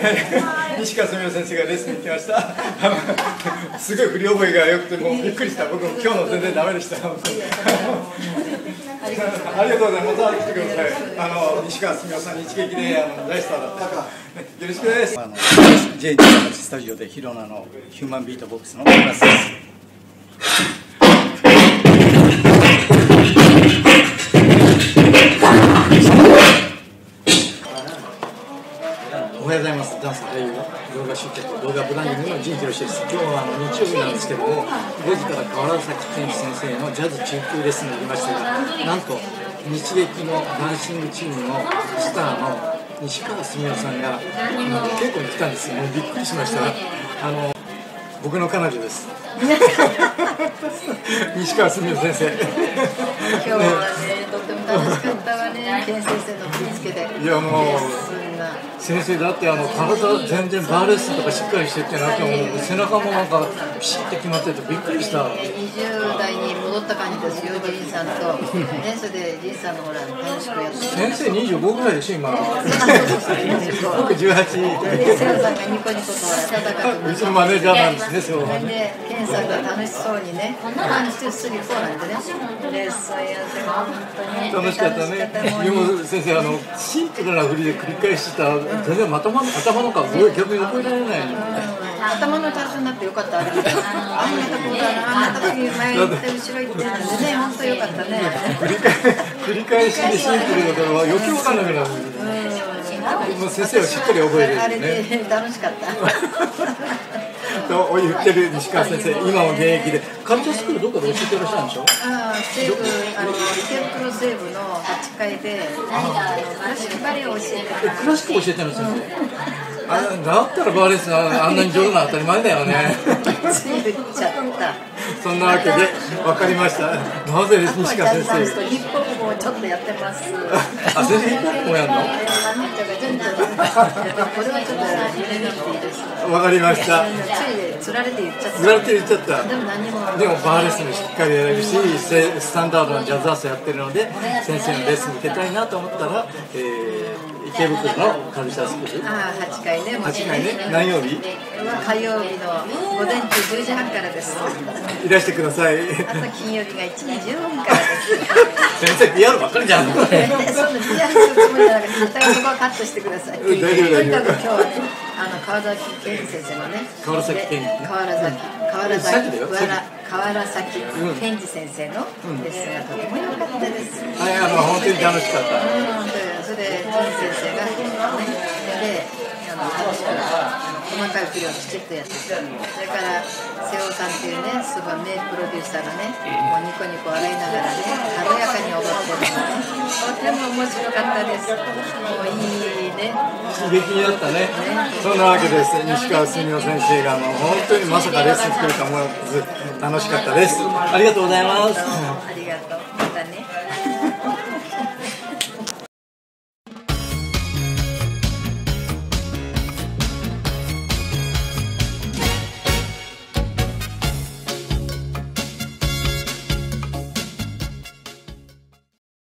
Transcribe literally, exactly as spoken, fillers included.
西川澄夫先生がレッスンに来ました。すごい振り覚えが良くて、もうびっくりした。僕も今日の全然ダメでした。ありがとうございます。また来てください。あの西川澄夫さん、日劇であの大スターだった。よろしくです。あの ジェイジー のスタジオでヒロナのヒューマンビートボックスのクラスです。おはようございます。ダンス俳優、動画集客、動画ブランディングの陣博です。今日はあの日曜日なんですけども、ごじから川原崎健先生のジャズ中級レッスンになりましたが、なんと日劇のダンシングチームのスターの西川澄夫さんが稽古に来たんですよ。もうびっくりしました。あの僕の彼女です。西川澄夫先生。 今日はね、とても楽しかったわね。健先生の振り付けで。 いやもう。先生だってあの体全然バーレスとかしっかりしてて、なんかもう背中もなんかピシッて決まっててびっくりした。 にじゅう代に戻った感じですよ、ジンさんと。ね、それでジンさんのほら楽しくやって。 先生にじゅうごぐらいでしょ今。僕じゅうはち。 セオさんがニコニコと温かく。 うちのマネージャーなんですね、セオはね。 で、ケンさんが楽しそうにね、ワンツースリーフォーなんてね。レッスンやって本当に楽しかったね。でも先生あのシンプルな振りで繰り返した。全然頭の頭の顔逆に覚えられない。 頭の体操になってよかった。あんなとこだな、あんなとこに前行って後ろ行ってなんでね、本当よかったね。 繰り返しでシンプルだから余計わかんなくなる。もう先生はしっかり覚える。 あれで楽しかった。 と言ってる西川先生、今も現役でカルチャースクールどこかで教えてらっしゃるんでしょ。 ああ、西部、あの池袋西部のはちかいでクラシックバレエを教えてる。 クラシック教えてるんですよ。あ、だったらバーレスあんなに上手な当たり前だよね。 つい言っちゃった。 そんなわけで分かりました。なぜ西川先生。 ヒップホップをちょっとやってます。 あ、先生ヒップホップもやるの？ これはちょっと入れなくていいです。 わかりました。 つい釣られて言っちゃった。 釣られて言っちゃった。 でも何も。 でもバーレスもしっかりやれるし、スタンダードなジャズアースやってるので、先生のレッスン受けたいなと思ったら、えー、池袋のカルチャースクール。 ああ、はちかいね。 はちかいね。何曜日？ 火曜日の午前中じゅうじはんからです。 いらしてください。 あと金曜日がいちじじゅうごふんからです。 先生ピアノばっかりじゃん。 そんなピアノするつもりじゃなくて、絶対そこはカットしてください。 大丈夫大丈夫。 今日はね、あの川崎健先生のね。 川原崎健。 川原崎。川原崎。川原崎健二先生のレッスンがとても良かったです。 はい、あの本当に楽しかった。 それで健先生がね、で、あの楽しく細かい振りをきちっとやって、それから瀬尾さんっていうね、すごい名プロデューサーがね、もうニコニコ笑いながらね、軽やかに踊ってるのがね、とても面白かったです。もういいね。 刺激になったね。そんなわけです。西川澄夫先生がもう本当にまさかレッスン作ると思わず楽しかったです。ありがとうございます。